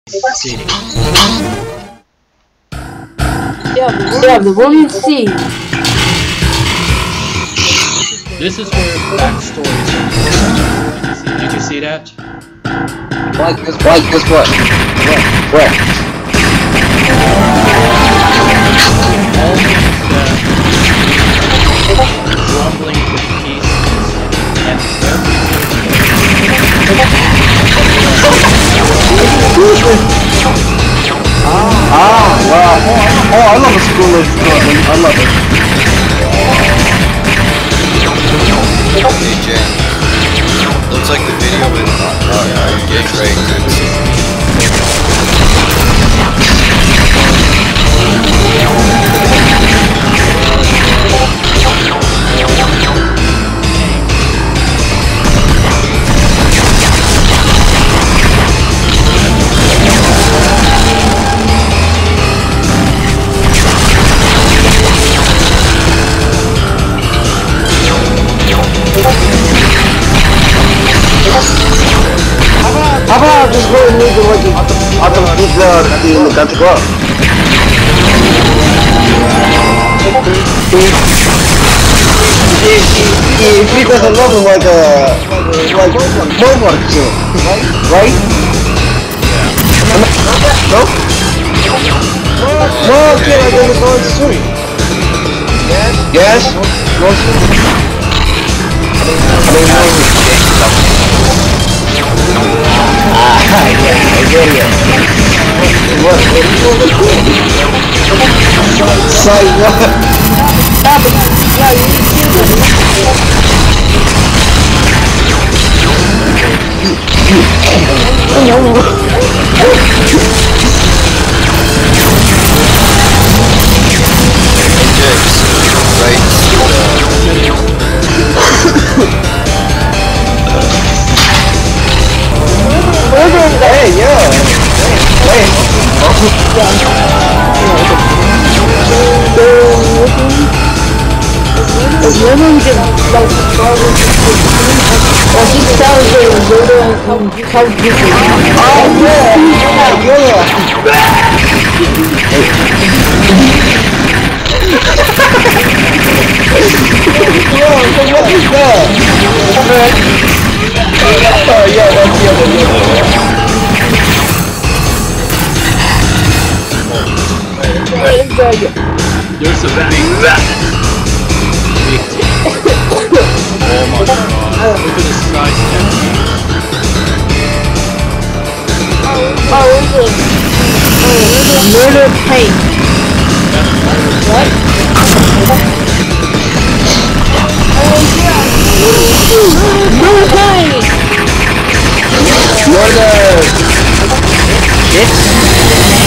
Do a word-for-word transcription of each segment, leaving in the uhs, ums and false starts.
City. Yeah, the woman C. This is where backstories are. Did you see that? Like this, like this what? What? What? Rumbling with peace and Ah, ah, wow. Oh, oh, I love a school of Scotland. I love it. Hey Jay, looks like the video is uh, uh, getting great. How about just go and leave the like out of pizza in the country club? If he doesn't love him like a like homework too, right? Right? No? No, okay, I gotta go into swim. Yes? No swim. I mean, no. Ah, yeah, I get it. What? Say what? Hey, yeah. Hey. It's literally just like the problem. Or he tells you literally how how different. Oh yeah, yeah, yeah. Yo, what is that? Oh yeah, that's the other one. There's a big Oh my god. Look at the size of that Oh, is it? Oh, murder paint. What? Murder paint! Murder! Shit!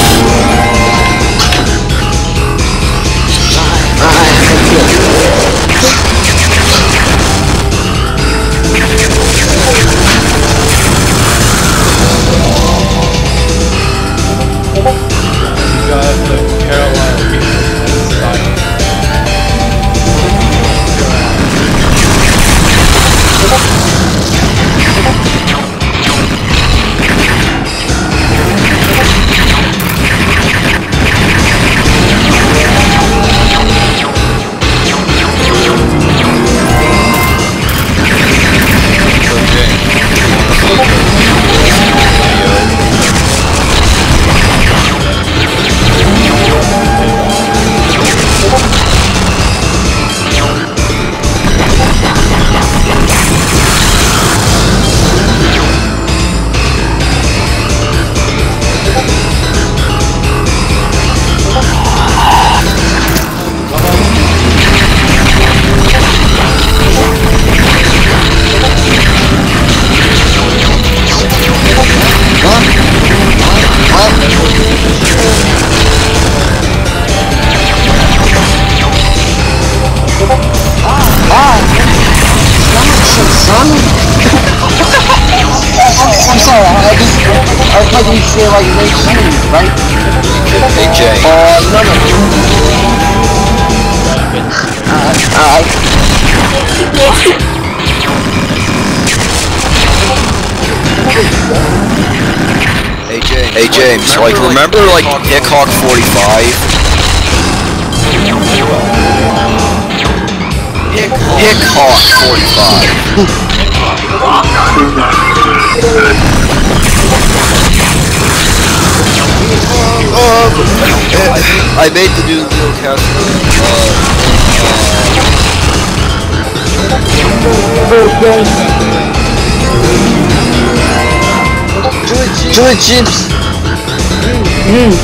I'm sorry, I just, I was making you feel like they shoes, right? Hey Jay. Uh, no, no. Uh, alright. Hey Jay. Hey James, like remember like Henteko forty-five? Henteko forty-five. uh, I made the new little castle. Uh, Chili chips. Mm.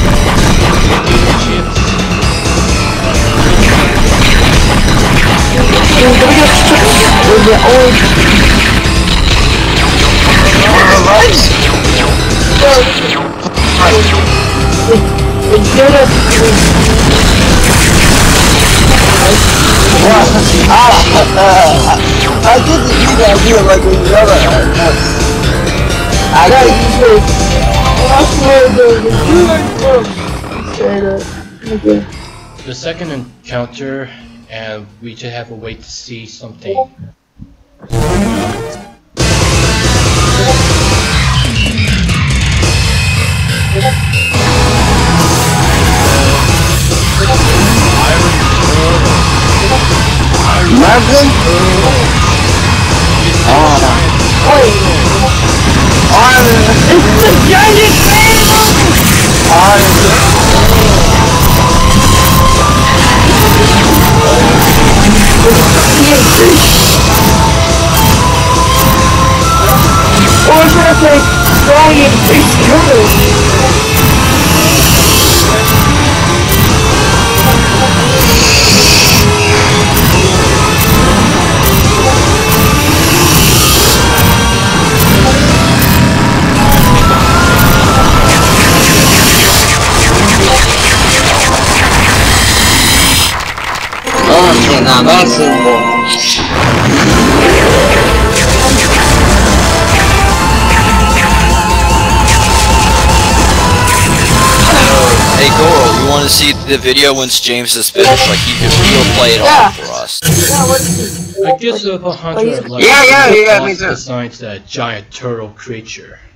I get the easy idea like when you know I gotta use this. I swear, dude. The second encounter, and we just have to wait to see something. Marvin? Oh. It's the giant phantom! Or should I say, giant face colors? Okay, now that's simple. hey Goro, you want to see the video once James is finished? Like he could he'll play it Yeah. all for us. Yeah, let's see. I guess the hunter like Yeah, yeah, yeah, me too. besides that giant turtle creature.